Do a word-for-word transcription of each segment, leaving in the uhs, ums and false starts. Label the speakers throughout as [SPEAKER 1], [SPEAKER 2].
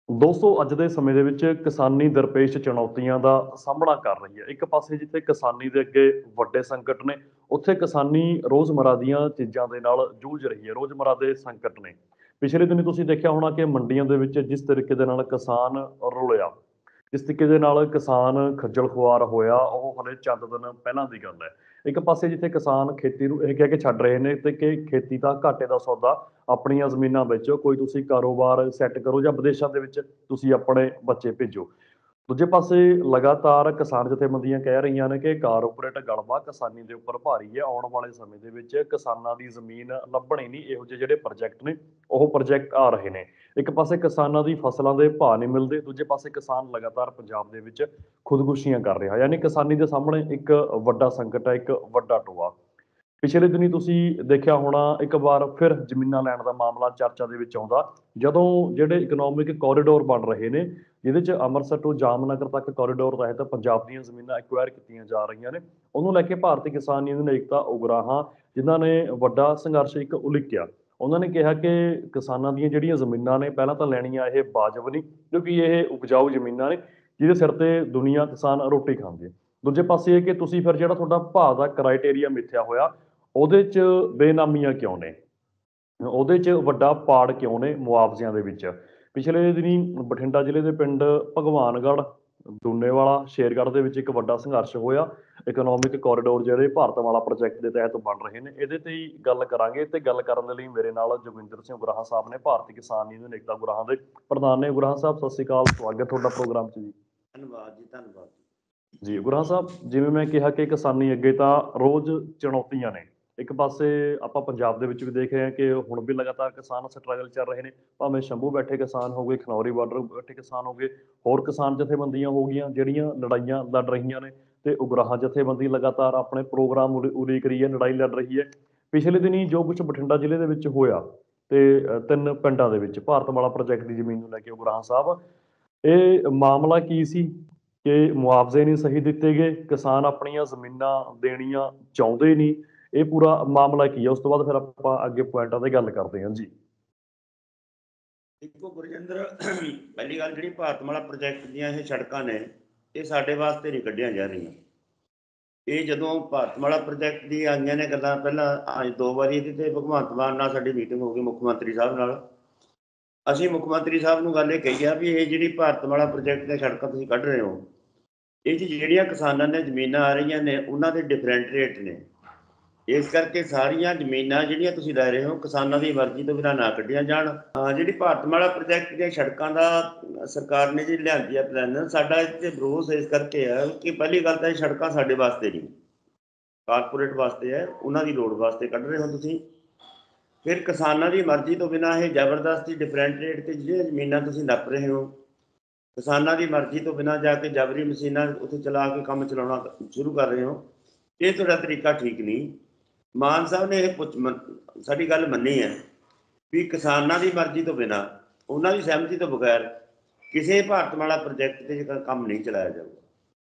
[SPEAKER 1] ਦੋਸਤੋ ਅੱਜ ਦੇ ਸਮੇਂ ਦੇ ਵਿੱਚ ਕਿਸਾਨੀ ਦਰਪੇਸ਼ ਚੁਣੌਤੀਆਂ ਦਾ ਸਾਹਮਣਾ ਕਰ ਰਹੀ ਹੈ। ਇੱਕ ਪਾਸੇ ਜਿੱਥੇ ਕਿਸਾਨੀ ਦੇ ਅੱਗੇ ਵੱਡੇ ਸੰਕਟ ਨੇ, ਉੱਥੇ ਕਿਸਾਨੀ ਰੋਜ਼ਮर्रा ਦੀਆਂ ਚੀਜ਼ਾਂ ਦੇ ਨਾਲ ਜੂਝ ਰਹੀ ਹੈ। ਰੋਜ਼ਮर्रा ਦੇ ਸੰਕਟ ਨੇ। ਪਿਛਲੇ ਦਿਨੀ ਤੁਸੀਂ ਦੇਖਿਆ ਹੋਣਾ ਕਿ ਮੰਡੀਆਂ ਦੇ ਵਿੱਚ ਜਿਸ ਤਰੀਕੇ ਦੇ ਨਾਲ ਕਿਸਾਨ ਰੁਲਿਆ, ਜਿਸ ਤਰੀਕੇ ਦੇ ਨਾਲ ਕਿਸਾਨ ਖੱਜਲ ਖੁਆਰ ਹੋਇਆ, ਉਹ ਹਲੇ ਚੰਦ ਦਿਨ ਪਹਿਲਾਂ ਦੀ ਗੱਲ ਹੈ। ਇੱਕ ਪਾਸੇ ਜਿੱਥੇ ਕਿਸਾਨ ਖੇਤੀ ਨੂੰ ਇਹ ਕਹਿ ਕੇ ਛੱਡ ਰਹੇ ਨੇ ਤੇ ਕਿ ਖੇਤੀ ਦਾ ਘਾਟੇ ਦਾ ਸੌਦਾ, ਆਪਣੀਆਂ ਜ਼ਮੀਨਾਂ ਵੇਚੋ, ਕੋਈ ਤੁਸੀਂ ਕਾਰੋਬਾਰ ਸੈੱਟ ਕਰੋ ਜਾਂ ਵਿਦੇਸ਼ਾਂ ਦੇ ਵਿੱਚ ਤੁਸੀਂ ਆਪਣੇ ਬੱਚੇ ਭੇਜੋ। ਦੂਜੇ ਪਾਸੇ ਲਗਾਤਾਰ ਕਿਸਾਨ ਜਥੇਬੰਦੀਆਂ ਕਹਿ ਰਹੀਆਂ ਨੇ ਕਿ ਕਾਰਪੋਰੇਟ ਗਲਬਾ ਕਿਸਾਨੀ ਦੇ ਉੱਪਰ ਭਾਰੀ ਹੈ। ਆਉਣ ਵਾਲੇ ਸਮੇਂ ਦੇ ਵਿੱਚ ਕਿਸਾਨਾਂ ਦੀ ਜ਼ਮੀਨ ਲੱਭਣੀ ਨਹੀਂ, ਇਹੋ ਜਿਹੇ ਜਿਹੜੇ ਪ੍ਰੋਜੈਕਟ ਨੇ ਉਹ ਪ੍ਰੋਜੈਕਟ ਆ ਰਹੇ ਨੇ। ਇੱਕ ਪਾਸੇ ਕਿਸਾਨਾਂ ਦੀ ਫਸਲਾਂ ਦੇ ਭਾਅ ਨਹੀਂ ਮਿਲਦੇ, ਦੂਜੇ ਪਾਸੇ ਕਿਸਾਨ ਲਗਾਤਾਰ ਪੰਜਾਬ ਦੇ ਵਿੱਚ ਖੁਦਕੁਸ਼ੀਆਂ ਕਰ ਰਿਹਾ। ਯਾਨੀ ਕਿਸਾਨੀ ਦੇ ਸਾਹਮਣੇ ਇੱਕ ਵੱਡਾ ਸੰਕਟ ਹੈ, ਇੱਕ ਵੱਡਾ ਟੋਆ। ਪਿਛਲੇ ਦਿਨੀ ਤੁਸੀਂ ਦੇਖਿਆ ਹੋਣਾ, ਇੱਕ ਵਾਰ ਫਿਰ ਜ਼ਮੀਨਾਂ ਲੈਣ ਦਾ ਮਾਮਲਾ ਚਰਚਾ ਦੇ ਵਿੱਚ ਆਉਂਦਾ, ਜਦੋਂ ਜਿਹੜੇ ਇਕਨੋਮਿਕ ਕੋਰੀਡੋਰ ਬਣ ਰਹੇ ਨੇ, ਜਿਹਦੇ 'ਚ ਅੰਮ੍ਰਿਤਸਰ ਤੋਂ ਜਾਮਨਗਰ ਤੱਕ ਕੋਰੀਡੋਰ ਤਹਿਤ ਪੰਜਾਬ ਦੀਆਂ ਜ਼ਮੀਨਾਂ ਐਕਵਾਇਰ ਕੀਤੀਆਂ ਜਾ ਰਹੀਆਂ ਨੇ। ਉਹਨੂੰ ਲੈ ਕੇ ਭਾਰਤੀ ਕਿਸਾਨ ਯੂਨੀਅਨ ਏਕਤਾ ਉਗਰਾਹਾਂ, ਜਿਨ੍ਹਾਂ ਨੇ ਵੱਡਾ ਸੰਘਰਸ਼ ਇੱਕ ਉਲੀਕਿਆ। ਉਹਨਾਂ ਨੇ ਕਿਹਾ ਕਿ ਕਿਸਾਨਾਂ ਦੀਆਂ ਜਿਹੜੀਆਂ ਜ਼ਮੀਨਾਂ ਨੇ, ਪਹਿਲਾਂ ਤਾਂ ਲੈਣੀਆਂ ਇਹ ਵਾਜਬ ਨਹੀਂ, ਕਿਉਂਕਿ ਇਹ ਉਪਜਾਊ ਜ਼ਮੀਨਾਂ ਨੇ, ਜਿਹਦੇ ਸਿਰ ਤੇ ਦੁਨੀਆ ਕਿਸਾਨ ਰੋਟੀ ਖਾਂਦੇ ਹੈ। ਦੂਜੇ ਪਾਸੇ ਇਹ ਕਿ ਤੁਸੀਂ ਫਿਰ ਜਿਹੜਾ ਤੁਹਾਡਾ ਭਾਅ ਦਾ ਕ੍ਰਾਈਟੇਰੀਆ ਮਿੱਥਿਆ ਹੋਇਆ, ਉਹਦੇ 'ਚ ਬੇਨਾਮੀਆਂ ਕਿਉਂ ਨੇ? ਉਹਦੇ 'ਚ ਵੱਡਾ ਪਾੜ ਕਿਉਂ ਨੇ ਮੁਆਵਜ਼ਿਆਂ ਦੇ ਵਿੱਚ? ਪਿਛਲੇ ਦਿਨੀਂ ਬਠਿੰਡਾ ਜ਼ਿਲ੍ਹੇ ਦੇ ਪਿੰਡ ਭਗਵਾਨਗੜ੍ਹ, ਦੂਨੇਵਾਲਾ, ਸ਼ੇਰਗੜ੍ਹ ਦੇ ਵਿੱਚ ਇੱਕ ਵੱਡਾ ਸੰਘਰਸ਼ ਹੋਇਆ। ਇਕਨੋਮਿਕ ਕੋਰੀਡੋਰ ਜਿਹੜੇ ਭਾਰਤਮਾਲਾ ਪ੍ਰੋਜੈਕਟ ਦੇ ਤਹਿਤ ਬਣ ਰਹੇ ਨੇ, ਇਹਦੇ ਤੇ ਹੀ ਗੱਲ ਕਰਾਂਗੇ ਤੇ ਗੱਲ ਕਰਨ ਦੇ ਲਈ ਮੇਰੇ ਨਾਲ ਜੋਗਿੰਦਰ ਸਿੰਘ ਉਗਰਾਹਾਂ ਸਾਹਿਬ ਨੇ, ਭਾਰਤੀ ਕਿਸਾਨ ਯੂਨੀਅਨ ਏਕਤਾ ਉਗਰਾਹਾਂ ਦੇ ਪ੍ਰਧਾਨ ਨੇ। ਉਗਰਾਹਾਂ ਸਾਹਿਬ ਸਤਿ ਸ਼੍ਰੀ ਅਕਾਲ, ਸਵਾਗਤ ਹੈ ਤੁਹਾਡਾ ਪ੍ਰੋਗਰਾਮ 'ਚ ਜੀ।
[SPEAKER 2] ਧੰਨਵਾਦ ਜੀ, ਧੰਨਵਾਦ।
[SPEAKER 1] ਜੀ ਉਗਰਾਹਾਂ ਸਾਹਿਬ, ਜਿਵੇਂ ਮੈਂ ਕਿਹਾ ਕਿ ਕਿਸਾਨੀ ਅੱਗੇ ਤਾਂ ਰੋਜ਼ ਚੁਣੌਤੀਆਂ ਨੇ। ਇੱਕ ਪਾਸੇ ਆਪਾਂ ਪੰਜਾਬ ਦੇ ਵਿੱਚ ਵੀ ਦੇਖ ਰਹੇ ਹਾਂ ਕਿ ਹੁਣ ਵੀ ਲਗਾਤਾਰ ਕਿਸਾਨ ਸਟਰਗਲ ਚੱਲ ਰਹੇ ਨੇ, ਭਾਵੇਂ ਸ਼ੰਭੂ ਬੈਠੇ ਕਿਸਾਨ ਹੋ ਗਏ, ਖਨੌਰੀ ਬਾਰਡਰ ਬੈਠੇ ਕਿਸਾਨ ਹੋ ਗਏ, ਹੋਰ ਕਿਸਾਨ ਜਥੇਬੰਦੀਆਂ ਹੋ ਗਈਆਂ ਜਿਹੜੀਆਂ ਲੜਾਈਆਂ ਲੜ ਰਹੀਆਂ ਨੇ, ਤੇ ਉਗਰਾਹਾਂ ਜਥੇਬੰਦੀ ਲਗਾਤਾਰ ਆਪਣੇ ਪ੍ਰੋਗਰਾਮ ਉਲੀ ਉਲੀਕ ਰਹੀ ਹੈ, ਲੜਾਈ ਲੜ ਰਹੀ ਹੈ। ਪਿਛਲੇ ਦਿਨੀ ਜੋ ਕੁਛ ਬਠਿੰਡਾ ਜ਼ਿਲ੍ਹੇ ਦੇ ਵਿੱਚ ਹੋਇਆ, ਤੇ ਅ, ਤਿੰਨ ਪਿੰਡਾਂ ਦੇ ਵਿੱਚ ਭਾਰਤਮਾਲਾ ਪ੍ਰੋਜੈਕਟ ਦੀ ਜ਼ਮੀਨ ਨੂੰ ਲੈ ਕੇ ਉਗਰਾਹਾਂ ਸਾਹਿਬ, ਇਹ ਮਾਮਲਾ ਕੀ ਸੀ ਕਿ ਮੁਆਵਜ਼ੇ ਨਹੀਂ ਸਹੀ ਦਿੱਤੇ ਗਏ, ਕਿਸਾਨ ਆਪਣੀਆਂ ਜ਼ਮੀਨਾਂ ਦੇਣੀਆਂ ਚਾਹੁੰਦੇ ਨਹੀਂ, ਇਹ ਪੂਰਾ ਮਾਮਲਾ ਕੀ ਹੈ? ਉਸ ਤੋਂ ਬਾਅਦ ਫਿਰ ਆਪਾਂ ਅੱਗੇ ਪੁਆਇੰਟਾਂ 'ਤੇ ਗੱਲ ਕਰਦੇ ਹਾਂ ਜੀ।
[SPEAKER 2] ਦੇਖੋ ਗੁਰਜਿੰਦਰ, ਪਹਿਲੀ ਗੱਲ ਜਿਹੜੀ ਭਾਰਤਮਾਲਾ ਪ੍ਰੋਜੈਕਟ ਦੀਆਂ ਇਹ ਸੜਕਾਂ ਨੇ, ਇਹ ਸਾਡੇ ਵਾਸਤੇ ਨਹੀਂ ਕੱਢੀਆਂ ਜਾ ਰਹੀਆਂ। ਇਹ ਜਦੋਂ ਭਾਰਤਮਾਲਾ ਪ੍ਰੋਜੈਕਟ ਦੀ ਆਈਆਂ ਨੇ ਗੱਲਾਂ, ਪਹਿਲਾਂ ਅੱਜ ਦੋ ਵਾਰੀ ਇਹਦੇ 'ਤੇ ਭਗਵੰਤ ਮਾਨ ਨਾਲ ਸਾਡੀ ਮੀਟਿੰਗ ਹੋ ਗਈ, ਮੁੱਖ ਮੰਤਰੀ ਸਾਹਿਬ ਨਾਲ। ਅਸੀਂ ਮੁੱਖ ਮੰਤਰੀ ਸਾਹਿਬ ਨੂੰ ਗੱਲ ਇਹ ਕਹੀ ਆ ਵੀ ਇਹ ਜਿਹੜੀ ਭਾਰਤਮਾਲਾ ਪ੍ਰੋਜੈਕਟ ਦੀਆਂ ਸੜਕਾਂ ਤੁਸੀਂ ਕੱਢ ਰਹੇ ਹੋ, ਇਹ 'ਚ ਜਿਹੜੀਆਂ ਕਿਸਾਨਾਂ ਨੇ ਜ਼ਮੀਨਾਂ ਆ ਰਹੀਆਂ ਨੇ, ਉਹਨਾਂ ਦੇ ਡਿਫਰੈਂਟ ਰੇਟ ਨੇ। ਇਸ ਕਰਕੇ ਸਾਰੀਆਂ ਜ਼ਮੀਨਾਂ ਜਿਹੜੀਆਂ ਤੁਸੀਂ ਲੈ ਰਹੇ ਹੋ, ਕਿਸਾਨਾਂ ਦੀ ਮਰਜ਼ੀ ਤੋਂ ਬਿਨਾਂ ਨਾ ਕੱਢੀਆਂ ਜਾਣ। ਅਹ ਜਿਹੜੀ ਭਾਰਤਮਾਲਾ ਪ੍ਰੋਜੈਕਟ ਦੀਆਂ ਸੜਕਾਂ ਦਾ ਸਰਕਾਰ ਨੇ ਜਿਹੜੀ ਲਿਆਂਦੀ ਆ ਪਲਾਨ, ਸਾਡਾ ਇੱਥੇ ਵਿਰੋਧ ਇਸ ਕਰਕੇ ਹੈ ਕਿ ਪਹਿਲੀ ਗੱਲ ਤਾਂ ਇਹ ਸੜਕਾਂ ਸਾਡੇ ਵਾਸਤੇ ਨਹੀਂ, ਕਾਰਪੋਰੇਟ ਵਾਸਤੇ ਹੈ, ਉਹਨਾਂ ਦੀ ਲੋੜ ਵਾਸਤੇ ਕੱਢ ਰਹੇ ਹੋ ਤੁਸੀਂ। ਫਿਰ ਕਿਸਾਨਾਂ ਦੀ ਮਰਜ਼ੀ ਤੋਂ ਬਿਨਾਂ ਇਹ ਜ਼ਬਰਦਸਤੀ ਡਿਫਰੈਂਟ ਰੇਟ 'ਤੇ ਜਿਹੜੀਆਂ ਜ਼ਮੀਨਾਂ ਤੁਸੀਂ ਨੱਪ ਰਹੇ ਹੋ, ਕਿਸਾਨਾਂ ਦੀ ਮਰਜ਼ੀ ਤੋਂ ਬਿਨਾਂ ਜਾ ਕੇ ਜਬਰੀ ਮਸ਼ੀਨਾਂ ਉੱਥੇ ਚਲਾ ਕੇ ਕੰਮ ਚਲਾਉਣਾ ਸ਼ੁਰੂ ਕਰ ਰਹੇ ਹੋ, ਇਹ ਤੁਹਾਡਾ ਤਰੀਕਾ ਠੀਕ ਨਹੀਂ। ਮਾਨ ਸਾਹਿਬ ਨੇ ਇਹ ਪੁੱਛ ਸਾਡੀ ਗੱਲ ਮੰਨੀ ਹੈ ਵੀ ਕਿਸਾਨਾਂ ਦੀ ਮਰਜ਼ੀ ਤੋਂ ਬਿਨਾਂ, ਉਹਨਾਂ ਦੀ ਸਹਿਮਤੀ ਤੋਂ ਬਗੈਰ ਕਿਸੇ ਭਾਰਤਮਾਲਾ ਪ੍ਰੋਜੈਕਟ 'ਤੇ ਕੰਮ ਨਹੀਂ ਚਲਾਇਆ ਜਾਊਗਾ।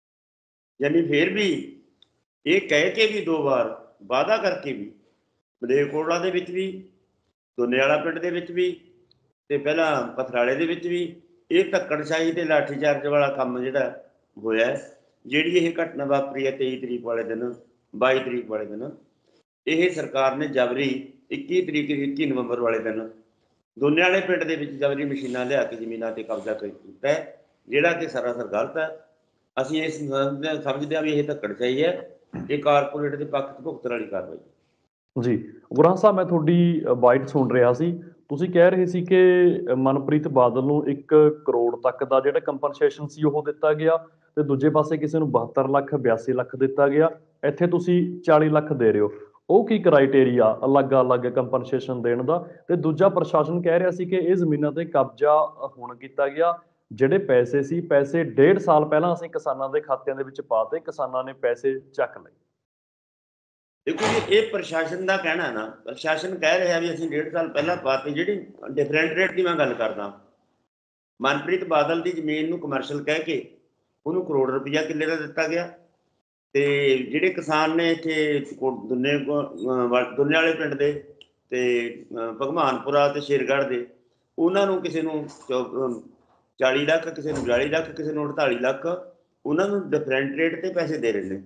[SPEAKER 2] ਯਾਨੀ ਫਿਰ ਵੀ ਇਹ ਕਹਿ ਕੇ ਵੀ ਦੋ ਵਾਰ ਵਾਅਦਾ ਕਰਕੇ ਵੀ, ਮਲੇਰਕੋਟਲਾ ਦੇ ਵਿੱਚ ਵੀ, ਦੁਨੇਵਾਲਾ ਪਿੰਡ ਦੇ ਵਿੱਚ ਵੀ, ਤੇ ਪਹਿਲਾਂ ਪਥਰਾਲੇ ਦੇ ਵਿੱਚ ਵੀ, ਇਹ ਧੱਕੜਸ਼ਾਹੀ ਤੇ ਲਾਠੀਚਾਰਜ ਵਾਲਾ ਕੰਮ ਜਿਹੜਾ ਹੋਇਆ, ਜਿਹੜੀ ਇਹ ਘਟਨਾ ਵਾਪਰੀ ਹੈ ਤੇਈ ਤਰੀਕ ਵਾਲੇ ਦਿਨ, ਬਾਈ ਤਰੀਕ ਵਾਲੇ ਦਿਨ, ਇਹ ਸਰਕਾਰ ਨੇ ਜਬਰੀ ਇੱਕੀ ਤਰੀਕ ਇੱਕੀ ਨਵੰਬਰ ਵਾਲੇ ਦਿਨ ਦੁਨੇਵਾਲੇ ਪਿੰਡ ਦੇ ਵਿੱਚ ਜਬਰੀ ਮਸ਼ੀਨਾਂ ਲਿਆ ਕੇ ਜ਼ਮੀਨਾਂ 'ਤੇ ਕਬਜ਼ਾ ਕੀਤਾ ਹੈ, ਜਿਹੜਾ ਕਿ ਸਰਾਸਰ ਗਲਤ ਹੈ। ਅਸੀਂ ਇਸ ਸਮਝਦੇ ਹਾਂ ਵੀ ਇਹ ਧੱਕੜਸ਼ਾਹੀ ਹੈ, ਇਹ ਕਾਰਪੋਰੇਟ ਦੇ ਪੱਖ 'ਚ ਭੁਗਤਣ ਵਾਲੀ ਕਾਰਵਾਈ।
[SPEAKER 1] ਜੀ ਗੁਰਾਂ ਸਾਹਿਬ, ਮੈਂ ਤੁਹਾਡੀ ਬਾਈਟ ਸੁਣ ਰਿਹਾ ਸੀ। ਤੁਸੀਂ ਕਹਿ ਰਹੇ ਸੀ ਕਿ ਮਨਪ੍ਰੀਤ ਬਾਦਲ ਨੂੰ ਇੱਕ ਕਰੋੜ ਤੱਕ ਦਾ ਜਿਹੜਾ ਕੰਪਨਸੇਸ਼ਨ ਸੀ ਉਹ ਦਿੱਤਾ ਗਿਆ, ਤੇ ਦੂਜੇ ਪਾਸੇ ਕਿਸੇ ਨੂੰ ਬਹੱਤਰ ਲੱਖ ਬਿਆਸੀ ਲੱਖ ਦਿੱਤਾ ਗਿਆ। ਇੱਥੇ ਤੁਸੀਂ ਚਾਲੀ ਲੱਖ ਦੇ ਰਹੇ ਹੋ। ਉਹ ਕੀ ਕ੍ਰਾਈਟੇਰੀਆ ਅਲੱਗ-ਅਲੱਗ ਕੰਪਨਸੇਸ਼ਨ ਦੇਣ ਦਾ? ਤੇ ਦੂਜਾ, ਪ੍ਰਸ਼ਾਸਨ ਕਹਿ ਰਿਹਾ ਸੀ ਕਿ ਇਹ ਜ਼ਮੀਨਾਂ ਤੇ ਕਬਜ਼ਾ ਹੁਣ ਕੀਤਾ ਗਿਆ, ਜਿਹੜੇ ਪੈਸੇ ਸੀ, ਪੈਸੇ ਡੇਢ ਸਾਲ ਪਹਿਲਾਂ ਅਸੀਂ ਕਿਸਾਨਾਂ ਦੇ ਖਾਤਿਆਂ ਦੇ ਵਿੱਚ ਪਾਤੇ, ਕਿਸਾਨਾਂ ਨੇ ਪੈਸੇ ਚੱਕ ਲਏ।
[SPEAKER 2] ਦੇਖੋ ਜੀ, ਇਹ ਪ੍ਰਸ਼ਾਸਨ ਦਾ ਕਹਿਣਾ ਨਾ, ਪ੍ਰਸ਼ਾਸਨ ਕਹਿ ਰਿਹਾ ਵੀ ਅਸੀਂ ਡੇਢ ਸਾਲ ਪਹਿਲਾਂ ਪਾਤੀ। ਜਿਹੜੀ ਡਿਫਰੈਂਟ ਰੇਟ ਦੀ ਮੈਂ ਗੱਲ ਕਰਦਾ, ਮਨਪ੍ਰੀਤ ਬਾਦਲ ਦੀ ਜ਼ਮੀਨ ਨੂੰ ਕਮਰਸ਼ਲ ਕਹਿ ਕੇ ਉਹਨੂੰ ਕਰੋੜ ਰੁਪਈਆ ਕਿੱਲੇ ਦਾ ਦਿੱਤਾ ਗਿਆ, ਤੇ ਜਿਹੜੇ ਕਿਸਾਨ ਨੇ ਇੱਥੇ ਦੁਨੇ ਦੁਨੇ ਵਾਲੇ ਪਿੰਡ ਦੇ ਤੇ ਭਗਵਾਨਪੁਰਾ ਤੇ ਸ਼ੇਰਗੜ੍ਹ ਦੇ, ਉਹਨਾਂ ਨੂੰ ਕਿਸੇ ਨੂੰ ਚਾਲੀ ਲੱਖ, ਕਿਸੇ ਨੂੰ ਬਿਆਲੀ ਲੱਖ, ਕਿਸੇ ਨੂੰ ਅੜਤਾਲੀ ਲੱਖ, ਉਹਨਾਂ ਨੂੰ ਡਿਫਰੈਂਟ ਰੇਟ ਤੇ ਪੈਸੇ ਦੇ ਰਹੇ ਨੇ।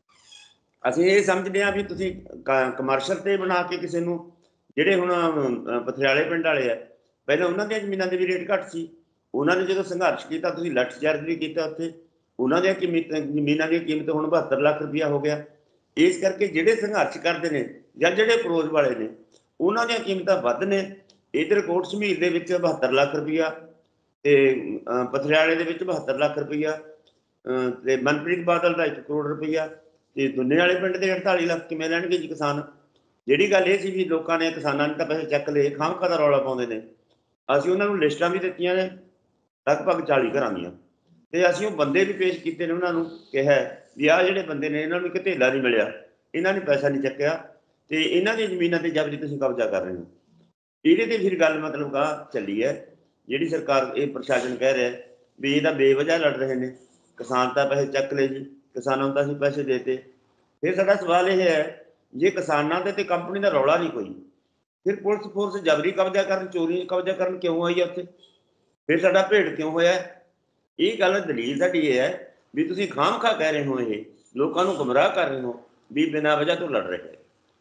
[SPEAKER 2] ਅਸੀਂ ਇਹ ਸਮਝਦੇ ਹਾਂ ਵੀ ਤੁਸੀਂ ਕਮਰਸ਼ਲ ਤੇ ਬਣਾ ਕੇ ਕਿਸੇ ਨੂੰ, ਜਿਹੜੇ ਹੁਣ ਅਹ, ਪਥਿਆਲੇ ਪਿੰਡ ਵਾਲੇ ਆ, ਪਹਿਲਾਂ ਉਹਨਾਂ ਦੀਆਂ ਜ਼ਮੀਨਾਂ ਦੇ ਵੀ ਰੇਟ ਘੱਟ ਸੀ, ਉਹਨਾਂ ਨੇ ਜਦੋਂ ਸੰਘਰਸ਼ ਕੀਤਾ ਤੁਸੀਂ ਲੱਠ ਚਾਰਜ ਵੀ ਕੀਤਾ ਉੱਥੇ, ਉਹਨਾਂ ਦੀਆਂ ਕੀਮਤ ਜ਼ਮੀਨਾਂ ਦੀ ਕੀਮਤ ਹੁਣ ਬਹੱਤਰ ਲੱਖ ਰੁਪਇਆ ਹੋ ਗਿਆ। ਇਸ ਕਰਕੇ ਜਿਹੜੇ ਸੰਘਰਸ਼ ਕਰਦੇ ਨੇ ਜਾਂ ਜਿਹੜੇ ਅਪਰੋਚ ਵਾਲੇ ਨੇ ਉਹਨਾਂ ਦੀਆਂ ਕੀਮਤਾਂ ਵੱਧ ਨੇ। ਇੱਧਰ ਕੋਟ ਸ਼ਮੀਰ ਦੇ ਵਿੱਚ ਬਹੱਤਰ ਲੱਖ ਰੁਪਇਆ ਤੇ ਅਹ, ਪਥਿਆਲੇ ਦੇ ਵਿੱਚ ਬਹੱਤਰ ਲੱਖ ਰੁਪਇਆ ਅਹ, ਤੇ ਮਨਪ੍ਰੀਤ ਬਾਦਲ ਦਾ ਇੱਕ ਕਰੋੜ ਰੁਪਇਆ ਤੇ ਦੁੰਨੇ ਵਾਲੇ ਪਿੰਡ ਦੇ ਅੜਤਾਲੀ ਲੱਖ ਕਿਵੇਂ ਲੈਣਗੇ ਜੀ ਕਿਸਾਨ। ਜਿਹੜੀ ਗੱਲ ਇਹ ਸੀ ਵੀ ਲੋਕਾਂ ਨੇ ਕਿਸਾਨਾਂ ਨੇ ਤਾਂ ਪੈਸੇ ਚੱਕ ਲਏ, ਖਾਮਖਾ ਦਾ ਰੌਲਾ ਪਾਉਂਦੇ ਨੇ। ਅਸੀਂ ਉਹਨਾਂ ਨੂੰ ਲਿਸਟਾਂ ਵੀ ਦਿੱਤੀਆਂ ਨੇ ਲਗਭਗ ਚਾਲੀ ਘਰਾਂ ਦੀਆਂ, ਤੇ ਅਸੀਂ ਉਹ ਬੰਦੇ ਵੀ ਪੇਸ਼ ਕੀਤੇ ਨੇ, ਉਹਨਾਂ ਨੂੰ ਕਿਹਾ ਵੀ ਆਹ ਜਿਹੜੇ ਬੰਦੇ ਨੇ ਇਹਨਾਂ ਨੂੰ ਇੱਕ ਧੇਲਾ ਨਹੀਂ ਮਿਲਿਆ, ਇਹਨਾਂ ਨੇ ਪੈਸਾ ਨਹੀਂ ਚੱਕਿਆ ਤੇ ਇਹਨਾਂ ਦੀਆਂ ਜ਼ਮੀਨਾਂ ਤੇ ਜਬਰੀ ਤੁਸੀਂ ਕਬਜ਼ਾ ਕਰ ਰਹੇ ਹੋ। ਇਹਦੇ ਤੇ ਫਿਰ ਗੱਲ ਮਤਲਬ ਆ ਚੱਲੀ ਹੈ, ਜਿਹੜੀ ਸਰਕਾਰ ਇਹ ਪ੍ਰਸ਼ਾਸਨ ਕਹਿ ਰਿਹਾ ਵੀ ਇਹ ਤਾਂ ਬੇਵਜ੍ਹਾ ਲੜ ਰਹੇ ਨੇ, ਕਿਸਾਨ ਤਾਂ ਪੈਸੇ ਚੱਕ ਲਏ ਜੀ, ਕਿਸਾਨਾਂ ਨੂੰ ਤਾਂ ਅਸੀਂ ਪੈਸੇ ਦੇਤੇ। ਫਿਰ ਸਾਡਾ ਸਵਾਲ ਇਹ ਹੈ, ਜੇ ਕਿਸਾਨਾਂ ਦੇ ਤੇ ਕੰਪਨੀ ਦਾ ਰੌਲਾ ਨਹੀਂ ਕੋਈ, ਫਿਰ ਪੁਲਿਸ ਫੋਰਸ ਜਬਰੀ ਕਬਜ਼ਾ ਕਰਨ, ਚੋਰੀ ਕਬਜ਼ਾ ਕਰਨ ਕਿਉਂ ਆਈ ਹੈ ਉੱਥੇ? ਫਿਰ ਸਾਡਾ ਭੇੜ ਕਿਉਂ ਹੋਇਆ? ਇਹ ਗੱਲ ਦਲੀਲ ਸਾਡੀ ਇਹ ਹੈ ਵੀ ਤੁਸੀਂ ਖਾਮਖਾ ਕਹਿ ਰਹੇ ਹੋ, ਇਹ ਲੋਕਾਂ ਨੂੰ ਗੁੰਮਰਾਹ ਕਰ ਰਹੇ ਹੋ ਵੀ ਬਿਨਾਂ ਵਜ੍ਹਾ ਤੋਂ ਲੜ ਰਹੇ ਹੈ।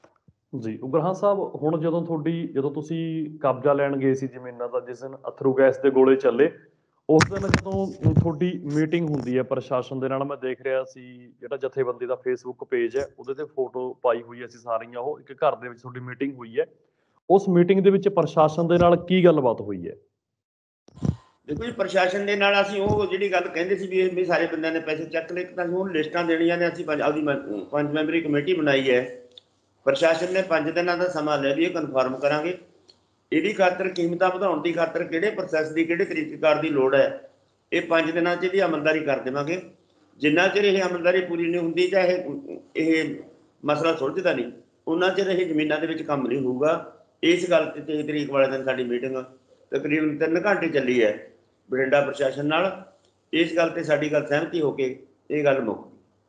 [SPEAKER 1] ਜੀ ਉਗਰਾਹਾਂ ਸਾਹਿਬ, ਹੁਣ ਜਦੋਂ ਤੁਹਾਡੀ ਜਦੋਂ ਤੁਸੀਂ ਕਬਜ਼ਾ ਲੈਣ ਗਏ ਸੀ ਜ਼ਮੀਨਾਂ ਦਾ, ਜਿਸ ਦਿਨ ਅਥਰੂ ਗੈਸ ਦੇ ਗੋਲੇ ਚੱਲੇ, ਉਸ ਦਿਨ ਜਦੋਂ ਤੁਹਾਡੀ ਮੀਟਿੰਗ ਹੁੰਦੀ ਹੈ ਪ੍ਰਸ਼ਾਸਨ ਦੇ ਨਾਲ, ਮੈਂ ਦੇਖ ਰਿਹਾ ਸੀ ਜਿਹੜਾ ਜਥੇਬੰਦੀ ਦਾ ਫੇਸਬੁੱਕ ਪੇਜ ਹੈ ਉਹਦੇ ਤੇ ਫੋਟੋ ਪਾਈ ਹੋਈ ਹੈ ਸੀ ਸਾਰੀਆਂ, ਉਹ ਇੱਕ ਘਰ ਦੇ ਵਿੱਚ ਤੁਹਾਡੀ ਮੀਟਿੰਗ ਹੋਈ ਹੈ। ਉਸ ਮੀਟਿੰਗ ਦੇ ਵਿੱਚ ਪ੍ਰਸ਼ਾਸਨ ਦੇ ਨਾਲ ਕੀ ਗੱਲਬਾਤ ਹੋਈ ਹੈ?
[SPEAKER 2] ਦੇਖੋ ਜੀ, ਪ੍ਰਸ਼ਾਸਨ ਦੇ ਨਾਲ ਅਸੀਂ ਉਹ ਜਿਹੜੀ ਗੱਲ ਕਹਿੰਦੇ ਸੀ ਵੀ ਇਹ ਸਾਰੇ ਬੰਦਿਆਂ ਨੇ ਪੈਸੇ ਚੱਕ ਲਏ, ਤਾਂ ਉਹ ਲਿਸਟਾਂ ਦੇਣੀਆਂ ਨੇ। ਅਸੀਂ ਪੰਜ ਆਪਦੀ ਪੰਜ ਮੈਂਬਰੀ ਕਮੇਟੀ ਬਣਾਈ ਹੈ, ਪ੍ਰਸ਼ਾਸਨ ਨੇ ਪੰਜ ਦਿਨਾਂ ਦਾ ਸਮਾਂ ਲਿਆ ਵੀ ਇਹ ਕਨਫਰਮ ਕਰਾਂਗੇ। ਇਹਦੀ ਖਾਤਰ ਕੀਮਤਾਂ ਵਧਾਉਣ ਦੀ ਖਾਤਰ ਕਿਹੜੇ ਪ੍ਰੋਸੈਸ ਦੀ, ਕਿਹੜੇ ਤਰੀਕੇਕਾਰ ਦੀ ਲੋੜ ਹੈ, ਇਹ ਪੰਜ ਦਿਨਾਂ 'ਚ ਇਹਦੀ ਅਮਲਦਾਰੀ ਕਰ ਦੇਵਾਂਗੇ। ਜਿੰਨਾ ਚਿਰ ਇਹ ਅਮਲਦਾਰੀ ਪੂਰੀ ਨਹੀਂ ਹੁੰਦੀ ਜਾਂ ਇਹ ਇਹ ਮਸਲਾ ਸੁਲਝਦਾ ਨਹੀਂ, ਉਹਨਾਂ ਚਿਰ ਇਹ ਜ਼ਮੀਨਾਂ ਦੇ ਵਿੱਚ ਕੰਮ ਨਹੀਂ ਹੋਊਗਾ। ਇਸ ਗੱਲ 'ਤੇ ਤੇਈ ਤਰੀਕ ਵਾਲੇ ਦਿਨ ਸਾਡੀ ਮੀਟਿੰਗ ਤਕਰੀਬਨ ਤਿੰਨ ਘੰਟੇ ਚੱਲੀ ਹੈ ਬਠਿੰਡਾ ਪ੍ਰਸ਼ਾਸਨ ਨਾਲ। ਇਸ ਗੱਲ 'ਤੇ ਸਾਡੀ ਗੱਲ ਸਹਿਮਤੀ ਹੋ ਕੇ ਇਹ ਗੱਲ ਮੁੱਕ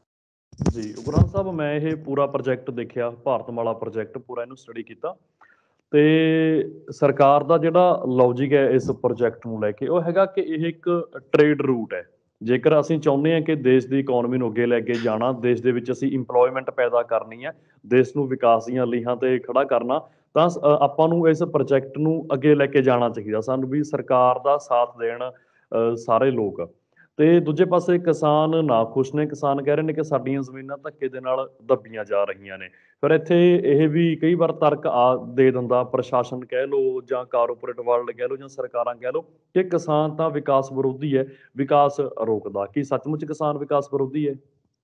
[SPEAKER 2] ਗਈ।
[SPEAKER 1] ਜੀ ਉਗਰਾਹਾਂ ਸਾਹਿਬ, ਮੈਂ ਇਹ ਪੂਰਾ ਪ੍ਰੋਜੈਕਟ ਦੇਖਿਆ, ਭਾਰਤਮਾਲਾ ਪ੍ਰੋਜੈਕਟ ਪੂਰਾ, ਇਹਨੂੰ ਸਟੱਡੀ ਕੀਤਾ, ਤੇ ਸਰਕਾਰ ਦਾ ਜਿਹੜਾ ਲੌਜਿਕ ਹੈ ਇਸ ਪ੍ਰੋਜੈਕਟ ਨੂੰ ਲੈ ਕੇ, ਉਹ ਹੈਗਾ ਕਿ ਇਹ ਇੱਕ ਟ੍ਰੇਡ ਰੂਟ ਹੈ। ਜੇਕਰ ਅਸੀਂ ਚਾਹੁੰਦੇ ਹਾਂ ਕਿ ਦੇਸ਼ ਦੀ ਇਕੋਨਮੀ ਨੂੰ ਅੱਗੇ ਲੈ ਕੇ ਜਾਣਾ, ਦੇਸ਼ ਦੇ ਵਿੱਚ ਅਸੀਂ ਇੰਪਲੋਇਮੈਂਟ ਪੈਦਾ ਕਰਨੀ ਹੈ, ਦੇਸ਼ ਨੂੰ ਵਿਕਾਸ ਦੀਆਂ ਲੀਹਾਂ ਤੇ ਖੜਾ ਕਰਨਾ, ਤਾਂ ਸ- ਅ, ਆਪਾਂ ਨੂੰ ਇਸ ਪ੍ਰੋਜੈਕਟ ਨੂੰ ਅੱਗੇ ਲੈ ਕੇ ਜਾਣਾ ਚਾਹੀਦਾ। ਸਾਨੂੰ ਵੀ ਸਰਕਾਰ ਦਾ ਸਾਥ ਦੇਣ ਅ, ਸਾਰੇ ਲੋਕ। ਤੇ ਦੂਜੇ ਪਾਸੇ ਕਿਸਾਨ ਨਾਖੁਸ਼ ਨੇ, ਕਿਸਾਨ ਕਹਿ ਰਹੇ ਨੇ ਕਿ ਸਾਡੀਆਂ ਜ਼ਮੀਨਾਂ ਧੱਕੇ ਦੇ ਨਾਲ ਦੱਬੀਆਂ ਜਾ ਰਹੀਆਂ ਨੇ। ਪਰ ਇੱਥੇ ਇਹ ਵੀ ਕਈ ਵਾਰ ਤਰਕ ਆ ਦੇ ਦਿੰਦਾ ਪ੍ਰਸ਼ਾਸਨ ਕਹਿ ਲਓ ਜਾਂ ਕਾਰਪੋਰੇਟ ਵਰਲਡ ਕਹਿ ਲਓ ਜਾਂ ਸਰਕਾਰਾਂ ਕਹਿ ਲਓ ਕਿ ਕਿਸਾਨ ਤਾਂ ਵਿਕਾਸ ਵਿਰੋਧੀ ਹੈ, ਵਿਕਾਸ ਰੋਕਦਾ। ਕੀ ਸੱਚਮੁੱਚ ਕਿਸਾਨ ਵਿਕਾਸ ਵਿਰੋਧੀ ਹੈ?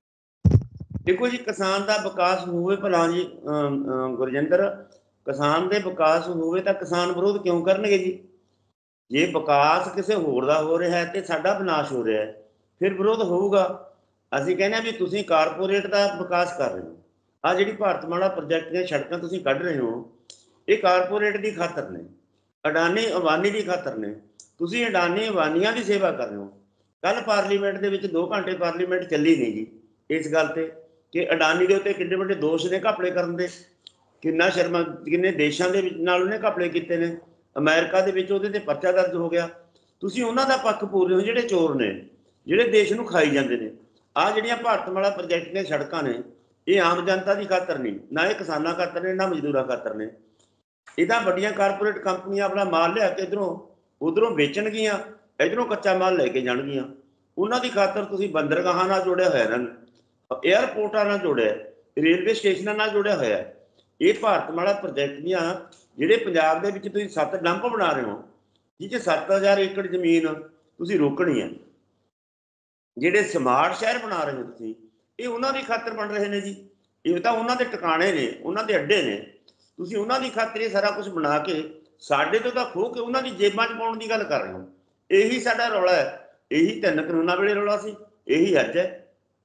[SPEAKER 2] ਦੇਖੋ ਜੀ, ਕਿਸਾਨ ਦਾ ਵਿਕਾਸ ਹੋਵੇ ਭਲਾ ਜੀ ਅਮ, ਅਮ, ਗੁਰਜਿੰਦਰ, ਕਿਸਾਨ ਦੇ ਵਿਕਾਸ ਹੋਵੇ ਤਾਂ ਕਿਸਾਨ ਵਿਰੋਧ ਕਿਉਂ ਕਰਨਗੇ ਜੀ? ਜੇ ਵਿਕਾਸ ਕਿਸੇ ਹੋਰ ਦਾ ਹੋ ਰਿਹਾ ਹੈ ਤੇ ਸਾਡਾ ਵਿਨਾਸ਼ ਹੋ ਰਿਹਾ ਹੈ, ਫਿਰ ਵਿਰੋਧ ਹੋਊਗਾ। ਅਸੀਂ ਕਹਿੰਦੇ ਹਾਂ ਵੀ ਤੁਸੀਂ ਕਾਰਪੋਰੇਟ ਦਾ ਵਿਕਾਸ ਕਰ ਰਹੇ ਹੋ, ਆਹ ਜਿਹੜੀ ਭਾਰਤਮਾਲਾ ਪ੍ਰੋਜੈਕਟ ਦੀਆਂ ਸੜਕਾਂ ਤੁਸੀਂ ਕੱਢ ਰਹੇ ਹੋ, ਇਹ ਕਾਰਪੋਰੇਟ ਦੀ ਖਾਤਰ ਨੇ, ਅਡਾਨੀ ਅਬਾਨੀ ਦੀ ਖਾਤਰ ਨੇ। ਤੁਸੀਂ ਅਡਾਨੀ ਅਬਾਨੀਆਂ ਦੀ ਸੇਵਾ ਕਰ ਰਹੇ ਹੋ। ਕੱਲ ਪਾਰਲੀਮੈਂਟ ਦੇ ਵਿੱਚ ਦੋ ਘੰਟੇ ਪਾਰਲੀਮੈਂਟ ਚੱਲੀ ਨਹੀਂ ਜੀ ਇਸ ਗੱਲ ਤੇ ਕਿ ਅਡਾਨੀ ਦੇ ਉੱਤੇ ਕਿੰਨੇ ਵੱਡੇ ਦੋਸ਼ ਨੇ ਘਪਲੇ ਕਰਨ ਦੇ, ਕਿੰਨਾ ਸ਼ਰਮਾ, ਕਿੰਨੇ ਦੇਸ਼ਾਂ ਦੇ ਵਿੱਚ ਨਾਲ ਉਹਨੇ ਘਪਲੇ ਕੀਤੇ ਨੇ। ਅਮਰੀਕਾ ਦੇ ਵਿੱਚ ਉਹਦੇ ਤੇ ਪਰਚਾ ਦਰਜ ਹੋ ਗਿਆ। ਤੁਸੀਂ ਉਹਨਾਂ ਦਾ ਪੱਖ ਪੂਰ ਰਹੇ ਹੋ ਜਿਹੜੇ ਚੋਰ ਨੇ, ਜਿਹੜੇ ਦੇਸ਼ ਨੂੰ ਖਾਈ ਜਾਂਦੇ ਨੇ। ਆਹ ਜਿਹੜੀਆਂ ਭਾਰਤਮਾਲਾ ਪ੍ਰੋਜੈਕਟ ਦੀਆਂ ਸੜਕਾਂ ਨੇ, ਇਹ ਆਮ ਜਨਤਾ ਦੀ ਖਾਤਰ ਨਹੀਂ, ਨਾ ਇਹ ਕਿਸਾਨਾਂ ਖਾਤਰ ਨੇ, ਨਾ ਮਜ਼ਦੂਰਾਂ ਖਾਤਰ ਨੇ। ਇਹਦਾ ਵੱਡੀਆਂ ਕਾਰਪੋਰੇਟ ਕੰਪਨੀਆਂ ਆਪਣਾ ਮਾਲ ਲਿਆ ਕੇ ਇੱਧਰੋਂ ਉੱਧਰੋਂ ਵੇਚਣਗੀਆਂ, ਇੱਧਰੋਂ ਕੱਚਾ ਮਾਲ ਲੈ ਕੇ ਜਾਣਗੀਆਂ। ਉਹਨਾਂ ਦੀ ਖਾਤਰ ਤੁਸੀਂ ਬੰਦਰਗਾਹਾਂ ਨਾਲ ਜੋੜਿਆ ਹੋਇਆ, ਇਹਨਾਂ ਨੂੰ ਏਅਰਪੋਰਟਾਂ ਨਾਲ ਜੋੜਿਆ, ਰੇਲਵੇ ਸਟੇਸ਼ਨਾਂ ਨਾਲ ਜੋੜਿਆ ਹੋਇਆ। ਇਹ ਭਾਰਤਮਾਲਾ ਪ੍ਰੋਜੈਕਟ ਦੀਆਂ ਜਿਹੜੇ ਪੰਜਾਬ ਦੇ ਵਿੱਚ ਤੁਸੀਂ ਸੱਤ ਡੰਪ ਬਣਾ ਰਹੇ ਹੋ, ਜਿਹ 'ਚ ਸੱਤ ਹਜ਼ਾਰ ਏਕੜ ਜ਼ਮੀਨ ਤੁਸੀਂ ਰੋਕਣੀ ਹੈ, ਜਿਹੜੇ ਸਮਾਰਟ ਸ਼ਹਿਰ ਬਣਾ ਰਹੇ ਹੋ ਤੁਸੀਂ, ਇਹ ਉਹਨਾਂ ਦੀ ਖਾਤਰ ਬਣ ਰਹੇ ਨੇ ਜੀ। ਇਹ ਤਾਂ ਉਹਨਾਂ ਦੇ ਟਿਕਾਣੇ ਨੇ, ਉਹਨਾਂ ਦੇ ਅੱਡੇ ਨੇ। ਤੁਸੀਂ ਉਹਨਾਂ ਦੀ ਖਾਤਰ ਇਹ ਸਾਰਾ ਕੁਝ ਬਣਾ ਕੇ ਸਾਡੇ ਤੋਂ ਤਾਂ ਖੋਹ ਕੇ ਉਹਨਾਂ ਦੀ ਜੇਬਾਂ 'ਚ ਪਾਉਣ ਦੀ ਗੱਲ ਕਰ ਰਹੇ ਹੋ। ਇਹੀ ਸਾਡਾ ਰੌਲਾ ਹੈ, ਇਹੀ ਤਿੰਨ ਕਾਨੂੰਨਾਂ ਵੇਲੇ ਰੌਲਾ ਸੀ, ਇਹੀ ਅੱਜ ਹੈ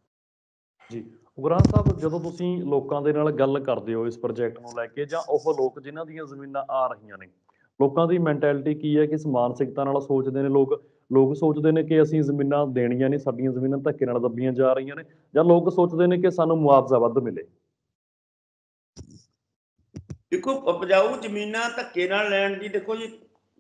[SPEAKER 1] ਜੀ ਉਗਰਾਹਾਂ ਸਾਹਿਬ, ਜਦੋਂ ਤੁਸੀਂ ਲੋਕਾਂ ਦੇ ਨਾਲ ਗੱਲ ਕਰਦੇ ਹੋ ਇਸ ਪ੍ਰੋਜੈਕਟ ਨੂੰ ਲੈ ਕੇ, ਜਾਂ ਉਹ ਲੋਕ ਜਿਨ੍ਹਾਂ ਦੀਆਂ ਜ਼ਮੀਨਾਂ ਆ ਰਹੀਆਂ ਨੇ, ਲੋਕਾਂ ਦੀ ਮੈਂਟੈਲਿਟੀ ਕੀ ਹੈ? ਕਿਸ ਮਾਨਸਿਕਤਾ ਨਾਲ ਸੋਚਦੇ ਨੇ ਲੋਕ? ਲੋਕ ਸੋਚਦੇ ਨੇ ਕਿ ਅਸੀਂ ਜ਼ਮੀਨਾਂ ਦੇਣੀਆਂ ਨਹੀਂ, ਸਾਡੀਆਂ ਜ਼ਮੀਨਾਂ ਧੱਕੇ ਨਾਲ ਦੱਬੀਆਂ ਜਾ ਰਹੀਆਂ ਨੇ, ਜਾਂ ਲੋਕ ਸੋਚਦੇ ਨੇ ਕਿ ਸਾਨੂੰ ਮੁਆਵਜ਼ਾ ਵੱਧ ਮਿਲੇ?
[SPEAKER 2] ਦੇਖੋ, ਉਪਜਾਊ ਜ਼ਮੀਨਾਂ ਧੱਕੇ ਨਾਲ ਲੈਣ ਦੀ, ਦੇਖੋ ਜੀ,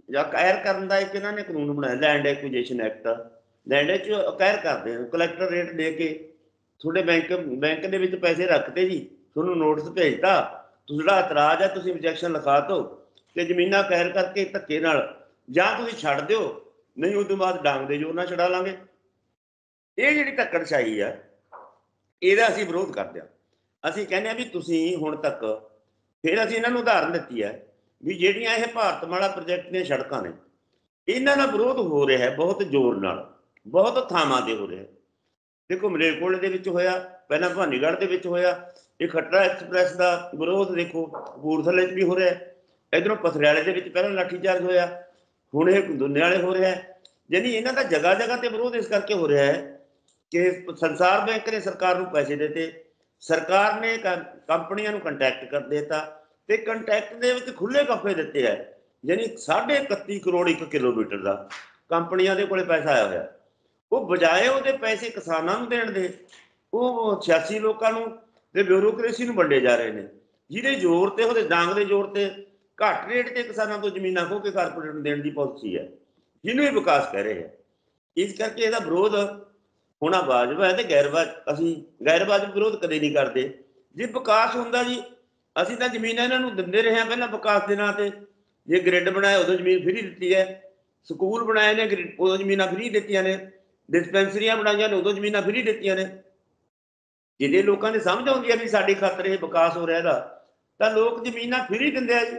[SPEAKER 2] ਜਾਂ ਅਕਵਾਇਰ ਕਰਨ ਦਾ ਇੱਕ ਇਹਨਾਂ ਨੇ ਕਾਨੂੰਨ ਬਣਾਇਆ, ਲੈਂਡ ਐਕੁਜੀਸ਼ਨ ਐਕਟ। ਲੈਂਡ 'ਚ ਅਕਵਾਇਰ ਕਰਦੇ ਆ, ਕਲੈਕਟਰ ਰੇਟ ਦੇ ਕੇ ਤੁਹਾਡੇ ਬੈਂਕ ਬੈਂਕ ਦੇ ਵਿੱਚ ਪੈਸੇ ਰੱਖਤੇ ਜੀ, ਤੁਹਾਨੂੰ ਨੋਟਿਸ ਭੇਜਤਾ, ਤੁਹਾਡਾ ਇਤਰਾਜ਼ ਹੈ ਤੁਸੀਂ objection ਲਿਖਾ ਦਿਓ ਤੇ ਜ਼ਮੀਨਾਂ ਅਕਵਾਇਰ ਕਰਕੇ ਧੱਕੇ ਨਾਲ ਜਾਂ ਤੁਸੀਂ ਛੱਡ ਦਿਓ, ਨਹੀਂ ਉਸ ਤੋਂ ਬਾਅਦ ਡਾਂਗ ਦੇ ਜ਼ੋਰ ਨਾਲ ਛਡਾ ਲਾਂਗੇ। ਇਹ ਜਿਹੜੀ ਧੱਕੜਸ਼ਾਹੀ ਆ ਇਹਦਾ ਅਸੀਂ ਵਿਰੋਧ ਕਰਦੇ ਹਾਂ। ਅਸੀਂ ਕਹਿੰਦੇ ਹਾਂ ਵੀ ਤੁਸੀਂ ਹੁਣ ਤੱਕ, ਫਿਰ ਅਸੀਂ ਇਹਨਾਂ ਨੂੰ ਉਦਾਹਰਨ ਦਿੱਤੀ ਹੈ ਵੀ ਜਿਹੜੀਆਂ ਇਹ ਭਾਰਤਮਾਲਾ ਪ੍ਰੋਜੈਕਟ ਦੀਆਂ ਸੜਕਾਂ ਨੇ, ਇਹਨਾਂ ਦਾ ਵਿਰੋਧ ਹੋ ਰਿਹਾ ਹੈ ਬਹੁਤ ਜ਼ੋਰ ਨਾਲ, ਬਹੁਤ ਥਾਵਾਂ ਤੇ ਹੋ ਰਿਹਾ। ਦੇਖੋ ਮਲੇਰਕੋਟਲੇ ਦੇ ਵਿੱਚ ਹੋਇਆ, ਪਹਿਲਾਂ ਭਵਾਨੀਗੜ੍ਹ ਦੇ ਵਿੱਚ ਹੋਇਆ, ਇਹ ਖੱਟੜਾ ਐਕਸਪ੍ਰੈਸ ਦਾ ਵਿਰੋਧ ਦੇਖੋ ਕਪੂਰਥਲੇ 'ਚ ਵੀ ਹੋ ਰਿਹਾ, ਇੱਧਰੋਂ ਪਥਰਿਆਲੇ ਦੇ ਵਿੱਚ ਪਹਿਲਾਂ ਲਾਠੀਚਾਰਜ ਹੋਇਆ, ਹੁਣ ਇਹ ਦੁੰਨੇ ਵਾਲੇ ਹੋ ਰਿਹਾ। ਯਾਨੀ ਇਹਨਾਂ ਦਾ ਜਗ੍ਹਾ ਜਗ੍ਹਾ ਤੇ ਵਿਰੋਧ ਇਸ ਕਰਕੇ ਹੋ ਰਿਹਾ ਹੈ ਕਿ ਸੰਸਾਰ ਬੈਂਕ ਨੇ ਸਰਕਾਰ ਨੂੰ ਪੈਸੇ ਦਿੱਤੇ, ਸਰਕਾਰ ਨੇ ਕੰਪਨੀਆਂ ਨੂੰ ਕੰਟੈਕਟ ਕਰ ਦਿੱਤਾ ਤੇ ਕੰਟੈਕਟ ਦੇ ਵਿੱਚ ਖੁੱਲੇ ਕੱਫੇ ਦਿੱਤੇ ਹੈ। ਯਾਨੀ ਸਾਢੇ ਇਕੱਤੀ ਕਰੋੜ ਇੱਕ ਕਿਲੋਮੀਟਰ ਦਾ ਕੰਪਨੀਆਂ ਦੇ ਕੋਲੇ ਪੈਸਾ ਆਇਆ ਹੋਇਆ, ਉਹ ਬਜਾਏ ਉਹਦੇ ਪੈਸੇ ਕਿਸਾਨਾਂ ਨੂੰ ਦੇਣ ਦੇ, ਉਹ ਸਿਆਸੀ ਲੋਕਾਂ ਨੂੰ ਤੇ ਬਿਊਰੋਕ੍ਰੇਸੀ ਨੂੰ ਵੰਡੇ ਜਾ ਰਹੇ ਨੇ, ਜਿਹਦੇ ਜ਼ੋਰ ਤੇ, ਉਹਦੇ ਡਾਂਗ ਦੇ ਜ਼ੋਰ ਤੇ ਘੱਟ ਰੇਟ ਤੇ ਕਿਸਾਨਾਂ ਤੋਂ ਜ਼ਮੀਨਾਂ ਖੋਹ ਕੇ ਕਾਰਪੋਰੇਟ ਨੂੰ ਦੇਣ ਦੀ ਪਾਲਿਸੀ ਹੈ, ਜਿਹਨੂੰ ਇਹ ਵਿਕਾਸ ਕਹਿ ਰਹੇ ਹੈ। ਇਸ ਕਰਕੇ ਇਹਦਾ ਵਿਰੋਧ ਹੋਣਾ ਵਾਜਬ ਹੈ ਤੇ ਗੈਰ ਵਾਜਬ, ਅਸੀਂ ਗੈਰ ਵਾਜਬ ਵਿਰੋਧ ਕਦੇ ਨਹੀਂ ਕਰਦੇ। ਜੇ ਵਿਕਾਸ ਹੁੰਦਾ ਜੀ, ਅਸੀਂ ਤਾਂ ਜ਼ਮੀਨਾਂ ਇਹਨਾਂ ਨੂੰ ਦਿੰਦੇ ਰਹੇ ਹਾਂ ਪਹਿਲਾਂ ਵਿਕਾਸ ਦੇ ਨਾਂ ਤੇ। ਜੇ ਗ੍ਰਿਡ ਬਣਾਇਆ ਉਦੋਂ ਜ਼ਮੀਨ ਫਰੀ ਦਿੱਤੀ ਹੈ, ਸਕੂਲ ਬਣਾਏ ਨੇ ਗ੍ਰਿਡ ਉਦੋਂ ਜ਼ਮੀਨਾਂ ਫਰੀ ਦਿੱਤੀਆਂ ਨੇ, ਡਿਸਪੈਂਸਰੀਆਂ ਬਣਾਈਆਂ ਨੇ ਉਦੋਂ ਜ਼ਮੀਨਾਂ ਫਰੀ ਦਿੱਤੀਆਂ ਨੇ। ਜਿਹਦੇ ਲੋਕਾਂ ਨੇ ਸਮਝ ਆਉਂਦੀ ਹੈ ਵੀ ਸਾਡੀ ਖਾਤਰ ਇਹ ਵਿਕਾਸ ਹੋ ਰਿਹਾ ਇਹਦਾ, ਤਾਂ ਲੋਕ ਜ਼ਮੀਨਾਂ ਫਰੀ ਦਿੰਦੇ ਆ ਜੀ।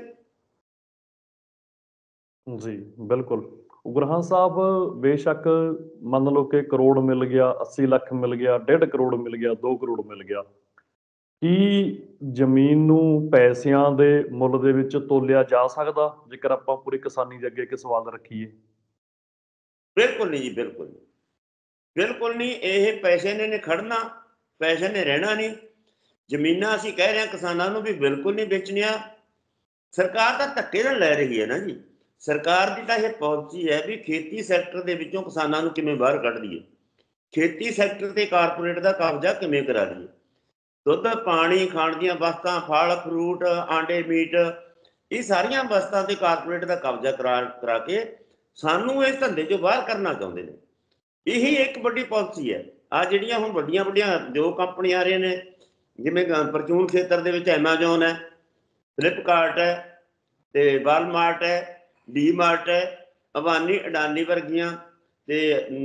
[SPEAKER 1] ਜੀ ਬਿਲਕੁਲ। ਉਗਰਾਹਾਂ ਸਾਹਿਬ, ਬੇਸ਼ੱਕ ਮੰਨ ਲਓ ਕਿ ਕਰੋੜ ਮਿਲ ਗਿਆ, ਅੱਸੀ ਲੱਖ ਮਿਲ ਗਿਆ, ਡੇਢ ਕਰੋੜ ਮਿਲ ਗਿਆ, ਦੋ ਕਰੋੜ ਮਿਲ ਗਿਆ, ਕੀ ਜ਼ਮੀਨ ਨੂੰ ਪੈਸਿਆਂ ਦੇ ਮੁੱਲ ਦੇ ਵਿੱਚ ਤੋਲਿਆ ਜਾ ਸਕਦਾ ਜੇਕਰ ਆਪਾਂ ਪੂਰੀ ਕਿਸਾਨੀ ਦੇ ਅੱਗੇ ਇੱਕ ਸਵਾਲ ਰੱਖੀਏ?
[SPEAKER 2] ਬਿਲਕੁਲ ਨਹੀਂ ਜੀ, ਬਿਲਕੁਲ ਨਹੀਂ, ਬਿਲਕੁਲ ਨਹੀਂ। ਇਹ ਪੈਸੇ ਨੇ ਨੇ ਖੜਨਾ, ਪੈਸੇ ਨੇ ਰਹਿਣਾ ਨਹੀਂ। ਜ਼ਮੀਨਾਂ ਅਸੀਂ ਕਹਿ ਰਹੇ ਹਾਂ ਕਿਸਾਨਾਂ ਨੂੰ ਵੀ ਬਿਲਕੁਲ ਨਹੀਂ ਵੇਚਣੀਆਂ। ਸਰਕਾਰ ਤਾਂ ਧੱਕੇ ਨਾਲ ਲੈ ਰਹੀ ਹੈ ਨਾ ਜੀ। ਸਰਕਾਰ ਦੀ ਤਾਂ ਇਹ ਪਾਲਿਸੀ ਹੈ ਵੀ ਖੇਤੀ ਸੈਕਟਰ ਦੇ ਵਿੱਚੋਂ ਕਿਸਾਨਾਂ ਨੂੰ ਕਿਵੇਂ ਬਾਹਰ ਕੱਢ ਦਈਏ, ਖੇਤੀ ਸੈਕਟਰ ਤੇ ਕਾਰਪੋਰੇਟ ਦਾ ਕਬਜ਼ਾ ਕਿਵੇਂ ਕਰਾ ਦਈਏ। ਦੁੱਧ, ਪਾਣੀ, ਖਾਣ ਦੀਆਂ ਵਸਤਾਂ, ਫਲ ਫਰੂਟ, ਆਂਡੇ, ਮੀਟ, ਇਹ ਸਾਰੀਆਂ ਵਸਤਾਂ ਤੇ ਕਾਰਪੋਰੇਟ ਦਾ ਕਬਜ਼ਾ ਕਰਾ ਕਰਾ ਕੇ ਸਾਨੂੰ ਇਸ ਧੰਦੇ 'ਚੋਂ ਬਾਹਰ ਕਰਨਾ ਚਾਹੁੰਦੇ ਨੇ। ਇਹੀ ਇੱਕ ਵੱਡੀ ਪਾਲਿਸੀ ਹੈ। ਆ ਜਿਹੜੀਆਂ ਹੁਣ ਵੱਡੀਆਂ ਵੱਡੀਆਂ ਜੋ ਕੰਪਨੀਆਂ ਆ ਰਹੀਆਂ ਨੇ, ਜਿਵੇਂ ਪਰਚੂਨ ਖੇਤਰ ਦੇ ਵਿੱਚ ਐਮਾਜੋਨ ਹੈ, ਫਲਿੱਪਕਾਰਟ ਹੈ ਤੇ ਵਾਲਮਾਰਟ ਹੈ, ਡੀ ਮਾਰਟ ਹੈ, ਅਬਾਨੀ ਅਡਾਨੀ ਵਰਗੀਆਂ ਤੇ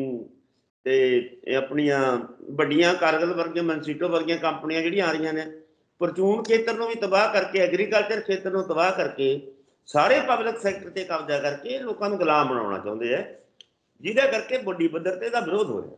[SPEAKER 2] ਤੇ ਆਪਣੀਆਂ ਵੱਡੀਆਂ ਕਾਰਗਲ ਵਰਗੀਆਂ, ਮਨਸੀਟੋ ਵਰਗੀਆਂ ਕੰਪਨੀਆਂ ਜਿਹੜੀਆਂ ਆ ਰਹੀਆਂ ਨੇ, ਪਰਚੂਨ ਖੇਤਰ ਨੂੰ ਵੀ ਤਬਾਹ ਕਰਕੇ, ਐਗਰੀਕਲਚਰ ਖੇਤਰ ਨੂੰ ਤਬਾਹ ਕਰਕੇ, ਸਾਰੇ ਪਬਲਿਕ ਸੈਕਟਰ ਤੇ ਕਬਜ਼ਾ ਕਰਕੇ ਲੋਕਾਂ ਨੂੰ ਗੁਲਾਮ ਬਣਾਉਣਾ ਚਾਹੁੰਦੇ ਹੈ, ਜਿਹਦੇ ਕਰਕੇ ਵੱਡੀ ਪੱਧਰ ਤੇ ਇਹਦਾ ਵਿਰੋਧ ਹੋ ਰਿਹਾ।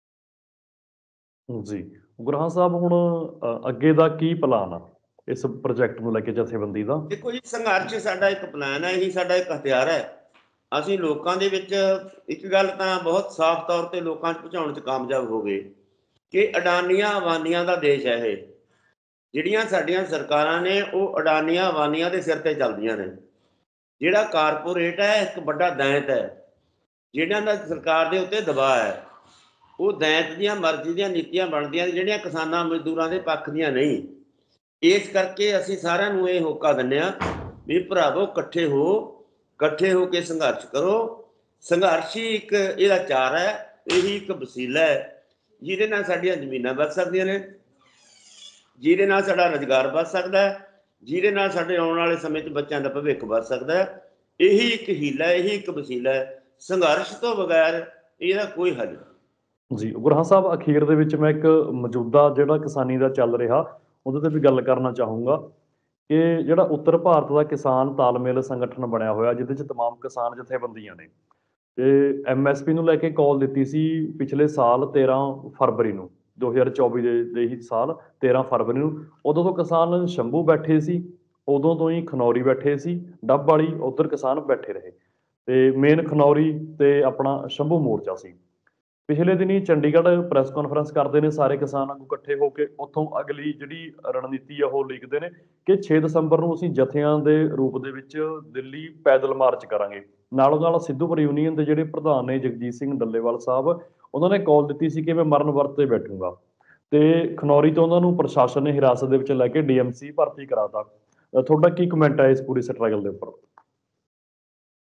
[SPEAKER 1] ਜੀ ਉਗਰਾਹਾਂ ਸਾਹਿਬ, ਹੁਣ ਅ, ਅੱਗੇ ਦਾ ਕੀ ਪਲਾਨ ਆ ਇਸ ਪ੍ਰੋਜੈਕਟ ਨੂੰ ਲੈ ਕੇ ਜਥੇਬੰਦੀ ਦਾ?
[SPEAKER 2] ਦੇਖੋ ਜੀ, ਸੰਘਰਸ਼ ਸਾਡਾ ਇੱਕ ਪਲਾਨ ਹੈ, ਇਹੀ ਸਾਡਾ ਇੱਕ ਹਥਿਆਰ ਹੈ। ਅਸੀਂ ਲੋਕਾਂ ਦੇ ਵਿੱਚ ਇੱਕ ਗੱਲ ਤਾਂ ਬਹੁਤ ਸਾਫ਼ ਤੌਰ ਤੇ ਲੋਕਾਂ 'ਚ ਪਹੁੰਚਾਉਣ 'ਚ ਕਾਮਯਾਬ ਹੋ ਗਏ ਕਿ ਅਡਾਨੀਆਂ ਅਬਾਨੀਆਂ ਦਾ ਦੇਸ਼ ਹੈ ਇਹ। ਜਿਹੜੀਆਂ ਸਾਡੀਆਂ ਸਰਕਾਰਾਂ ਨੇ ਉਹ ਅਡਾਨੀਆਂ ਅਬਾਨੀਆਂ ਦੇ ਸਿਰ ਤੇ ਚੱਲਦੀਆਂ ਨੇ। ਜਿਹੜਾ ਕਾਰਪੋਰੇਟ ਹੈ ਇੱਕ ਵੱਡਾ ਦੈਂਤ ਹੈ, ਜਿਹਨਾਂ ਦਾ ਸਰਕਾਰ ਦੇ ਉੱਤੇ ਦਬਾਅ ਹੈ। ਉਹ ਦੈਂਤ ਦੀਆਂ ਮਰਜ਼ੀ ਦੀਆਂ ਨੀਤੀਆਂ ਬਣਦੀਆਂ ਨੇ, ਜਿਹੜੀਆਂ ਕਿਸਾਨਾਂ ਮਜ਼ਦੂਰਾਂ ਦੇ ਪੱਖ ਦੀਆਂ ਨਹੀਂ। ਇਸ ਕਰਕੇ ਅਸੀਂ ਸਾਰਿਆਂ ਨੂੰ ਇਹ ਹੋਕਾ ਦਿੰਦੇ ਹਾਂ ਵੀ ਭਰਾਵੋ ਇਕੱਠੇ ਹੋ, ਇਕੱਠੇ ਹੋ ਕੇ ਸੰਘਰਸ਼ ਕਰੋ। ਸੰਘਰਸ਼ ਹੀ ਇੱਕ ਇਹਦਾ ਚਾਰ ਹੈ, ਇਹੀ ਇੱਕ ਵਸੀਲਾ ਹੈ ਜਿਹਦੇ ਨਾਲ ਸਾਡੀਆਂ ਜ਼ਮੀਨਾਂ ਬਚ ਸਕਦੀਆਂ ਨੇ, ਜਿਹਦੇ ਨਾਲ ਸਾਡਾ ਰੁਜ਼ਗਾਰ ਬਚ ਸਕਦਾ ਹੈ, ਜਿਹਦੇ ਨਾਲ ਸਾਡੇ ਆਉਣ ਵਾਲੇ ਸਮੇਂ 'ਚ ਬੱਚਿਆਂ ਦਾ ਭਵਿੱਖ ਬਚ ਸਕਦਾ ਹੈ। ਇਹੀ ਇੱਕ ਹੀਲਾ, ਇਹੀ ਇੱਕ ਵਸੀਲਾ ਹੈ। ਸੰਘਰਸ਼ ਤੋਂ ਬਗੈਰ ਇਹਦਾ ਕੋਈ ਹੱਲ ਨਹੀਂ।
[SPEAKER 1] ਜੀ ਉਗਰਾਹਾਂ ਸਾਹਿਬ, ਅਖੀਰ ਦੇ ਵਿੱਚ ਮੈਂ ਇੱਕ ਮੌਜੂਦਾ ਜਿਹੜਾ ਕਿਸਾਨੀ ਦਾ ਚੱਲ ਰਿਹਾ ਉਹਦੇ ਤੇ ਵੀ ਗੱਲ ਕਰਨਾ ਚਾਹੂੰਗਾ ਕਿ ਜਿਹੜਾ ਉੱਤਰ ਭਾਰਤ ਦਾ ਕਿਸਾਨ ਤਾਲਮੇਲ ਸੰਗਠਨ ਬਣਿਆ ਹੋਇਆ, ਜਿਹਦੇ 'ਚ ਤਮਾਮ ਕਿਸਾਨ ਜਥੇਬੰਦੀਆਂ ਨੇ, ਤੇ ਐਮ ਐਸ ਪੀ ਨੂੰ ਲੈ ਕੇ ਕਾਲ ਦਿੱਤੀ ਸੀ ਪਿਛਲੇ ਸਾਲ ਤੇਰਾਂ ਫਰਵਰੀ ਨੂੰ, ਦੋ ਹਜ਼ਾਰ ਚੌਵੀ ਦੇ ਦੇ ਹੀ ਸਾਲ ਤੇਰਾਂ ਫਰਵਰੀ ਨੂੰ। ਉਦੋਂ ਤੋਂ ਕਿਸਾਨ ਸ਼ੰਭੂ ਬੈਠੇ ਸੀ, ਉਦੋਂ ਤੋਂ ਹੀ ਖਨੌਰੀ ਬੈਠੇ ਸੀ, ਡੱਬ ਵਾਲੀ ਉੱਧਰ ਕਿਸਾਨ ਬੈਠੇ ਰਹੇ ਤੇ ਮੇਨ ਖਨੌਰੀ ਤੇ ਆਪਣਾ ਸ਼ੰਭੂ ਮੋਰਚਾ ਸੀ। ਪਿਛਲੇ ਦਿਨੀ ਚੰਡੀਗੜ੍ਹ ਪ੍ਰੈਸ ਕਾਨਫਰੰਸ ਕਰਦੇ ਨੇ ਸਾਰੇ ਕਿਸਾਨ ਆਗੂ ਇਕੱਠੇ ਹੋ ਕੇ, ਉੱਥੋਂ ਅਗਲੀ ਜਿਹੜੀ ਰਣਨੀਤੀ ਆ ਉਹ ਲਿਖਦੇ ਨੇ ਕਿ ਛੇ ਦਸੰਬਰ ਨੂੰ ਅਸੀਂ ਜਥਿਆਂ ਦੇ ਰੂਪ ਦੇ ਵਿੱਚ ਦਿੱਲੀ ਪੈਦਲ ਮਾਰਚ ਕਰਾਂਗੇ। ਨਾਲੋਂ ਨਾਲ ਸਿੱਧੂਪੁਰ ਯੂਨੀਅਨ ਦੇ ਜਿਹੜੇ ਪ੍ਰਧਾਨ ਨੇ ਜਗਜੀਤ ਸਿੰਘ ਡੱਲੇਵਾਲ ਸਾਹਿਬ, ਉਹਨਾਂ ਨੇ ਕਾਲ ਦਿੱਤੀ ਸੀ ਕਿ ਮੈਂ ਮਰਨ ਵਰਤ ਤੇ ਬੈਠੂੰਗਾ ਤੇ ਖਨੌਰੀ ਤੋਂ ਉਹਨਾਂ ਨੂੰ ਪ੍ਰਸ਼ਾਸਨ ਨੇ ਹਿਰਾਸਤ ਦੇ ਵਿੱਚ ਲੈ ਕੇ ਡੀ ਐਮ ਸੀ ਭਰਤੀ ਕਰਾਤਾ। ਤੁਹਾਡਾ ਕੀ ਕਮੈਂਟ ਹੈ ਇਸ ਪੂਰੀ ਸਟਰਗਲ ਦੇ ਉੱਪਰ?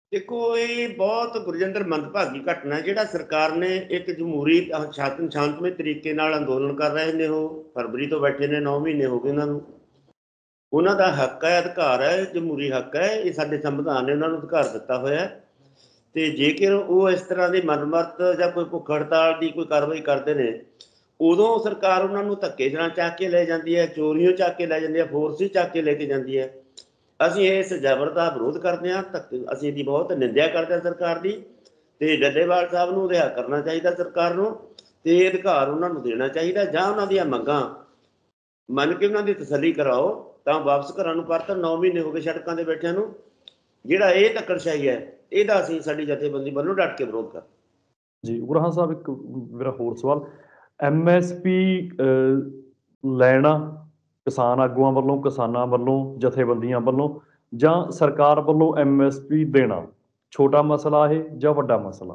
[SPEAKER 2] ਦੇਖੋ, ਇਹ ਬਹੁਤ ਗੁਰਜਿੰਦਰ ਮੰਦਭਾਗੀ ਘਟਨਾ ਹੈ। ਜਿਹੜਾ ਸਰਕਾਰ ਨੇ ਇੱਕ ਜਮਹੂਰੀ ਅਹ ਸ਼ਾਂਤ ਸ਼ਾਂਤਮਈ ਤਰੀਕੇ ਨਾਲ ਅੰਦੋਲਨ ਕਰ ਰਹੇ ਨੇ, ਉਹ ਫਰਵਰੀ ਤੋਂ ਬੈਠੇ ਨੇ, ਨੌ ਮਹੀਨੇ ਹੋ ਗਏ ਉਹਨਾਂ ਨੂੰ। ਉਹਨਾਂ ਦਾ ਹੱਕ ਹੈ, ਅਧਿਕਾਰ ਹੈ, ਜਮਹੂਰੀ ਹੱਕ ਹੈ, ਇਹ ਸਾਡੇ ਸੰਵਿਧਾਨ ਨੇ ਉਹਨਾਂ ਨੂੰ ਅਧਿਕਾਰ ਦਿੱਤਾ ਹੋਇਆ ਹੈ। ਤੇ ਜੇਕਰ ਉਹ ਇਸ ਤਰ੍ਹਾਂ ਦੀ ਮਨਮਰਤ ਜਾਂ ਕੋਈ ਭੁੱਖ ਹੜਤਾਲ ਦੀ ਕੋਈ ਕਾਰਵਾਈ ਕਰਦੇ ਨੇ, ਉਦੋਂ ਸਰਕਾਰ ਉਹਨਾਂ ਨੂੰ ਧੱਕੇ ਨਾਲ ਚੱਕ ਕੇ ਲੈ ਜਾਂਦੀ ਹੈ, ਚੋਰੀਆਂ ਚੱਕ ਕੇ ਲੈ ਜਾਂਦੀ ਹੈ, ਫੋਰਸ ਹੀ ਚੱਕ ਕੇ ਲੈ ਕੇ ਜਾਂਦੀ ਹੈ। ਅਸੀਂ ਇਸ ਜ਼ਬਰ ਦਾ ਵਿਰੋਧ ਕਰਦੇ ਹਾਂ, ਧੱਕੇ ਅਸੀਂ ਇਹਦੀ ਬਹੁਤ ਨਿੰਦਿਆ ਕਰਦੇ ਹਾਂ ਸਰਕਾਰ ਦੀ। ਤੇ ਡੱਲੇਵਾਲ ਸਾਹਿਬ ਨੂੰ ਰਿਹਾ ਕਰਨਾ ਚਾਹੀਦਾ ਸਰਕਾਰ ਨੂੰ, ਤੇ ਇਹ ਅਧਿਕਾਰ ਉਹਨਾਂ ਨੂੰ ਦੇਣਾ ਚਾਹੀਦਾ, ਜਾਂ ਉਹਨਾਂ ਦੀਆਂ ਮੰਗਾਂ ਮੰਨ ਕੇ ਉਹਨਾਂ ਦੀ ਤਸੱਲੀ ਕਰਾਓ ਤਾਂ ਵਾਪਸ ਘਰਾਂ ਨੂੰ ਪਰਤਣ। ਨੌ ਮਹੀਨੇ ਹੋ ਗਏ ਸੜਕਾਂ ਤੇ ਬੈਠਿਆਂ ਨੂੰ। ਜਿਹੜਾ ਇਹ ਧੱਕੜਸ਼ਾਹੀ ਹੈ, ਇਹਦਾ ਅਸੀਂ ਸਾਡੀ ਜਥੇਬੰਦੀ ਵੱਲੋਂ ਡਟ ਕੇ ਵਿਰੋਧ ਕਰ।
[SPEAKER 1] ਜੀ ਉਗਰਾਹਾਂ ਸਾਹਿਬ, ਇੱਕ ਮੇਰਾ ਹੋਰ ਸਵਾਲ, ਐਮ ਐਸ ਪੀ ਲੈਣਾ ਕਿਸਾਨ ਆਗੂਆਂ ਵੱਲੋਂ, ਕਿਸਾਨਾਂ ਵੱਲੋਂ, ਜਥੇਬੰਦੀਆਂ ਵੱਲੋਂ, ਜਾਂ ਸਰਕਾਰ ਵੱਲੋਂ ਐਮ ਐਸ ਪੀ ਦੇਣਾ, ਛੋਟਾ ਮਸਲਾ ਇਹ ਜਾਂ ਵੱਡਾ ਮਸਲਾ?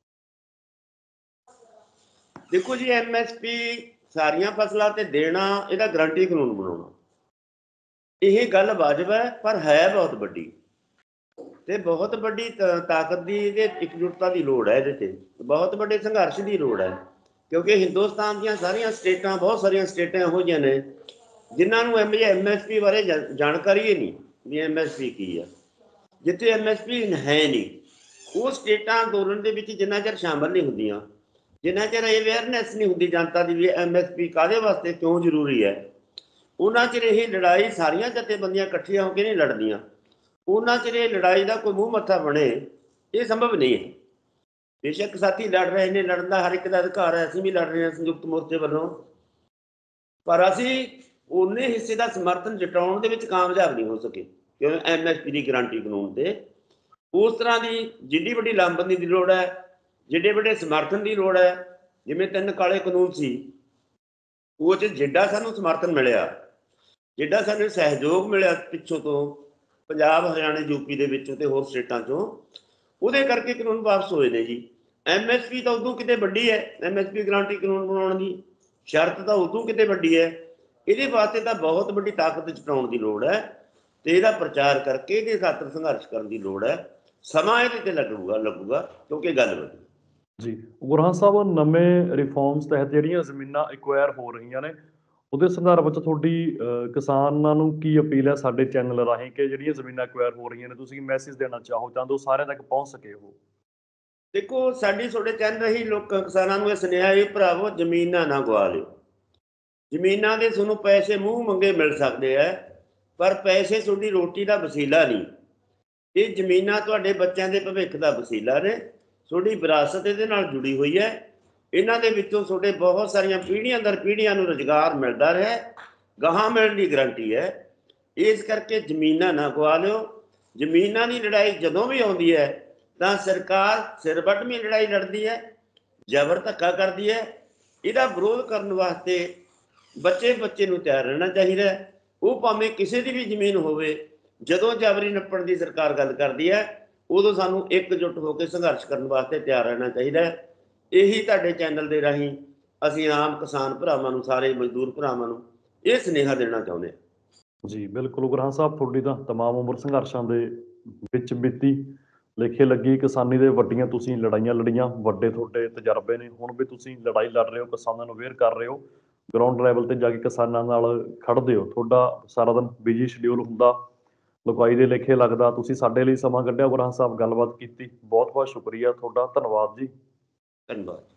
[SPEAKER 2] ਦੇਖੋ ਜੀ, ਐਮ ਐਸ ਪੀ ਸਾਰੀਆਂ ਫਸਲਾਂ ਤੇ ਦੇਣਾ, ਇਹਦਾ ਗਰੰਟੀ ਕਾਨੂੰਨ ਬਣਾਉਣਾ, ਇਹ ਗੱਲ ਵਾਜਬ ਹੈ, ਪਰ ਹੈ ਬਹੁਤ ਵੱਡੀ ਤੇ ਬਹੁਤ ਵੱਡੀ ਤ- ਤਾਕਤ ਦੀ, ਇਹਦੇ ਇਕਜੁੱਟਤਾ ਦੀ ਲੋੜ ਹੈ। ਇਹਦੇ ਤੇ ਬਹੁਤ ਵੱਡੇ ਸੰਘਰਸ਼ ਦੀ ਲੋੜ ਹੈ, ਕਿਉਂਕਿ ਹਿੰਦੁਸਤਾਨ ਦੀਆਂ ਸਾਰੀਆਂ ਸਟੇਟਾਂ, ਬਹੁਤ ਸਾਰੀਆਂ ਸਟੇਟਾਂ ਇਹੋ ਜਿਹੀਆਂ ਨੇ ਜਿਨ੍ਹਾਂ ਨੂੰ ਐਮ ਐਮ ਐਸ ਪੀ ਬਾਰੇ ਜਾ- ਜਾਣਕਾਰੀ ਹੀ ਨਹੀਂ ਵੀ ਐਮ ਐਸ ਪੀ ਕੀ ਆ। ਜਿੱਥੇ ਐਮ ਐਸ ਪੀ ਹੈ ਨਹੀਂ, ਉਹ ਸਟੇਟਾਂ ਅੰਦੋਲਨ ਦੇ ਵਿੱਚ ਜਿੰਨਾ ਚਿਰ ਸ਼ਾਮਲ ਨਹੀਂ ਹੁੰਦੀਆਂ, ਜਿੰਨਾ ਚਿਰ ਅਵੇਅਰਨੈਸ ਨਹੀਂ ਹੁੰਦੀ ਜਨਤਾ ਦੀ ਵੀ ਐਮ ਐਸ ਪੀ ਕਾਹਦੇ ਵਾਸਤੇ ਕਿਉਂ ਜ਼ਰੂਰੀ ਹੈ, ਉਹਨਾਂ ਚਿਰ ਇਹ ਲੜਾਈ ਸਾਰੀਆਂ ਜਥੇਬੰਦੀਆਂ ਇਕੱਠੀਆਂ ਹੋ ਕੇ ਨਹੀਂ ਲੜਦੀਆਂ। ਉਹਨਾਂ ਚਿਰ ਇਹ ਲੜਾਈ ਦਾ ਕੋਈ ਮੂੰਹ ਮੱਥਾ ਬਣੇ, ਇਹ ਸੰਭਵ ਨਹੀਂ ਹੈ। ਬੇਸ਼ੱਕ ਸਾਥੀ ਲੜ ਰਹੇ ਨੇ, ਲੜਨ ਦਾ ਹਰ ਇੱਕ ਦਾ ਅਧਿਕਾਰ ਹੈ, ਅਸੀਂ ਵੀ ਲੜ ਰਹੇ ਹਾਂ ਸੰਯੁਕਤ ਮੋਰਚੇ ਵੱਲੋਂ, ਪਰ ਅਸੀਂ ਉਨੇ ਹਿੱਸੇ ਦਾ ਸਮਰਥਨ ਜਟਾਉਣ ਦੇ ਵਿੱਚ ਕਾਮਯਾਬ ਨਹੀਂ ਹੋ ਸਕੇ, ਕਿਉਂਕਿ ਐਮ ਐਸ ਪੀ ਦੀ ਗਰੰਟੀ ਕਾਨੂੰਨ ਤੇ ਉਸ ਤਰ੍ਹਾਂ ਦੀ ਜਿੱਡੀ ਵੱਡੀ ਲਾਮਬੰਦੀ ਦੀ ਲੋੜ ਹੈ, ਜਿੱਡੇ ਵੱਡੇ ਸਮਰਥਨ ਦੀ ਲੋੜ ਹੈ। ਜਿਵੇਂ ਤਿੰਨ ਕਾਲੇ ਕਾਨੂੰਨ ਸੀ, ਉਹ 'ਚ ਜਿੱਡਾ ਸਾਨੂੰ ਸਮਰਥਨ ਮਿਲਿਆ, ਜਿੱਡਾ ਸਾਨੂੰ ਸਹਿਯੋਗ ਮਿਲਿਆ ਪਿੱਛੋਂ ਤੋਂ, ਪੰਜਾਬ, ਹਰਿਆਣਾ, ਯੂਪੀ ਦੇ ਵਿੱਚੋਂ ਤੇ ਹੋਰ ਸਟੇਟਾਂ 'ਚੋਂ, ਉਹਦੇ ਕਰਕੇ ਕਾਨੂੰਨ ਵਾਪਸ ਹੋਏ ਨੇ ਜੀ। ਐਮ ਐਸ ਪੀ ਤਾਂ ਉਦੋਂ ਕਿਤੇ ਵੱਡੀ ਹੈ, ਐਮ ਐਸ ਪੀ ਗਰੰਟੀ ਕਾਨੂੰਨ ਬਣਾਉਣ ਦੀ ਸ਼ਰਤ ਤਾਂ ਉਦੋਂ ਕਿਤੇ ਵੱਡੀ ਹੈ। ਇਹਦੇ ਵਾਸਤੇ ਤਾਂ ਬਹੁਤ ਵੱਡੀ ਤਾਕਤ ਜਤਾਉਣ ਦੀ ਲੋੜ ਹੈ, ਤੇ ਇਹਦਾ ਪ੍ਰਚਾਰ ਕਰਕੇ ਇਹਦੇ ਖਾਤਰ ਸੰਘਰਸ਼ ਕਰਨ ਦੀ ਲੋੜ ਹੈ। ਸਮਾਂ ਇਹਦੇ ਤੇ ਲੱਗੂਗਾ ਲੱਗੂਗਾ ਕਿਉਂਕਿ ਗੱਲ ਵੱਡੀ।
[SPEAKER 1] ਜੀ ਉਗਰਾਹਾਂ ਸਾਹਿਬ, ਨਵੇਂ ਰਿਫਾਰਮਸ ਤਹਿਤ ਜਿਹੜੀਆਂ ਜ਼ਮੀਨਾਂ ਐਕਵਾਇਰ ਹੋ ਰਹੀਆਂ ਨੇ, ਉਹਦੇ ਸੰਦਰਭ ਵਿੱਚ ਤੁਹਾਡੀ ਅ, ਕਿਸਾਨਾਂ ਨੂੰ ਕੀ ਅਪੀਲ ਹੈ ਸਾਡੇ ਚੈਨਲ ਰਾਹੀਂ, ਕਿ ਜਿਹੜੀਆਂ ਜ਼ਮੀਨਾਂ ਐਕਵਾਇਰ ਹੋ ਰਹੀਆਂ ਨੇ, ਤੁਸੀਂ ਮੈਸੇਜ ਦੇਣਾ ਚਾਹੋ ਤਾਂ ਜੋ ਸਾਰਿਆਂ ਤੱਕ ਪਹੁੰਚ ਸਕੇ ਉਹ?
[SPEAKER 2] ਦੇਖੋ, ਸਾਡੀ ਤੁਹਾਡੇ ਚੈਨਲ ਰਹੀ ਲੋਕਾਂ ਕਿਸਾਨਾਂ ਨੂੰ ਇਹ ਸੁਨੇਹਾ, ਇਹ ਭਰਾਵੋ, ਜ਼ਮੀਨਾਂ ਨਾ ਗਵਾ ਲਿਓ। ਜ਼ਮੀਨਾਂ ਦੇ ਤੁਹਾਨੂੰ ਪੈਸੇ ਮੂੰਹ ਮੰਗੇ ਮਿਲ ਸਕਦੇ ਆ, ਪਰ ਪੈਸੇ ਤੁਹਾਡੀ ਰੋਟੀ ਦਾ ਵਸੀਲਾ ਨਹੀਂ। ਇਹ ਜ਼ਮੀਨਾਂ ਤੁਹਾਡੇ ਬੱਚਿਆਂ ਦੇ ਭਵਿੱਖ ਦਾ ਵਸੀਲਾ ਨੇ, ਤੁਹਾਡੀ ਵਿਰਾਸਤ ਇਹਦੇ ਨਾਲ ਜੁੜੀ ਹੋਈ ਹੈ। ਇਹਨਾਂ ਦੇ ਵਿੱਚੋਂ ਤੁਹਾਡੇ ਬਹੁਤ ਸਾਰੀਆਂ ਪੀੜ੍ਹੀਆਂ ਦਰ ਪੀੜ੍ਹੀਆਂ ਨੂੰ ਰੁਜ਼ਗਾਰ ਮਿਲਦਾ ਰਿਹਾ, ਗਾਹਾਂ ਮਿਲਣ ਦੀ ਗਰੰਟੀ ਹੈ। ਇਸ ਕਰਕੇ ਜ਼ਮੀਨਾਂ ਨਾ ਗਵਾ ਲਿਓ। ਜ਼ਮੀਨਾਂ ਦੀ ਲੜਾਈ ਜਦੋਂ ਵੀ ਆਉਂਦੀ ਹੈ ਤਾਂ ਸਰਕਾਰ ਸਿਰ ਵੱਢਵੀਂ ਲੜਾਈ ਲੜਦੀ ਹੈ, ਜ਼ਬਰ ਧੱਕਾ ਕਰਦੀ ਹੈ। ਇਹਦਾ ਵਿਰੋਧ ਕਰਨ ਵਾਸਤੇ ਬੱਚੇ ਬੱਚੇ ਨੂੰ ਤਿਆਰ ਰਹਿਣਾ ਚਾਹੀਦਾ ਹੈ। ਉਹ ਭਾਵੇਂ ਕਿਸੇ ਦੀ ਵੀ ਜ਼ਮੀਨ ਹੋਵੇ, ਜਦੋਂ ਜ਼ਬਰੀ ਨੱਪਣ ਦੀ ਸਰਕਾਰ ਗੱਲ ਕਰਦੀ ਹੈ, ਉਦੋਂ ਸਾਨੂੰ ਇਕਜੁੱਟ ਹੋ ਕੇ ਸੰਘਰਸ਼ ਕਰਨ ਵਾਸਤੇ ਤਿਆਰ ਰਹਿਣਾ ਚਾਹੀਦਾ ਹੈ। ਇਹੀ ਤੁਹਾਡੇ ਚੈਨਲ ਦੇ ਰਾਹੀਂ ਅਸੀਂ ਆਮ ਕਿਸਾਨ ਭਰਾਵਾਂ ਨੂੰ, ਸਾਰੇ ਮਜ਼ਦੂਰ ਭਰਾਵਾਂ ਨੂੰ ਇਹ ਸੁਨੇਹਾ ਦੇਣਾ ਚਾਹੁੰਦੇ ਹਾਂ।
[SPEAKER 1] ਜੀ ਬਿਲਕੁਲ ਉਗਰਾਹਾਂ ਸਾਹਿਬ, ਤੁਹਾਡੀ ਤਾਂ ਤਮਾਮ ਉਮਰ ਸੰਘਰਸ਼ਾਂ ਦੇ ਵਿੱਚ ਬੀਤੀ, ਲੇਖੇ ਲੱਗੀ ਕਿਸਾਨੀ ਦੇ, ਵੱਡੀਆਂ ਤੁਸੀਂ ਲੜਾਈਆਂ ਲੜੀਆਂ, ਵੱਡੇ ਤੁਹਾਡੇ ਤਜਰਬੇ ਨੇ, ਹੁਣ ਵੀ ਤੁਸੀਂ ਲੜਾਈ ਲੜ ਰਹੇ ਹੋ, ਕਿਸਾਨਾਂ ਨੂੰ ਅਵੇਅਰ ਕਰ ਰਹੇ ਹੋ, ਗਰਾਊਂਡ ਲੈਵਲ ਤੇ ਜਾ ਕੇ ਕਿਸਾਨਾਂ ਨਾਲ ਖੜਦੇ ਹੋ। ਤੁਹਾਡਾ ਸਾਰਾ ਦਿਨ ਬਿਜੀ ਸ਼ਡਿਊਲ ਹੁੰਦਾ, ਲੁਕਾਈ ਦੇ ਲੇਖੇ ਲੱਗਦਾ, ਤੁਸੀਂ ਸਾਡੇ ਲਈ ਸਮਾਂ ਕੱਢਿਆ ਉਗਰਾਹਾਂ ਸਾਹਿਬ, ਗੱਲਬਾਤ ਕੀਤੀ, ਬਹੁਤ ਬਹੁਤ ਸ਼ੁਕਰੀਆ ਤੁਹਾਡਾ, ਧੰਨਵਾਦ ਜੀ।
[SPEAKER 2] ਧੰਨਵਾਦ।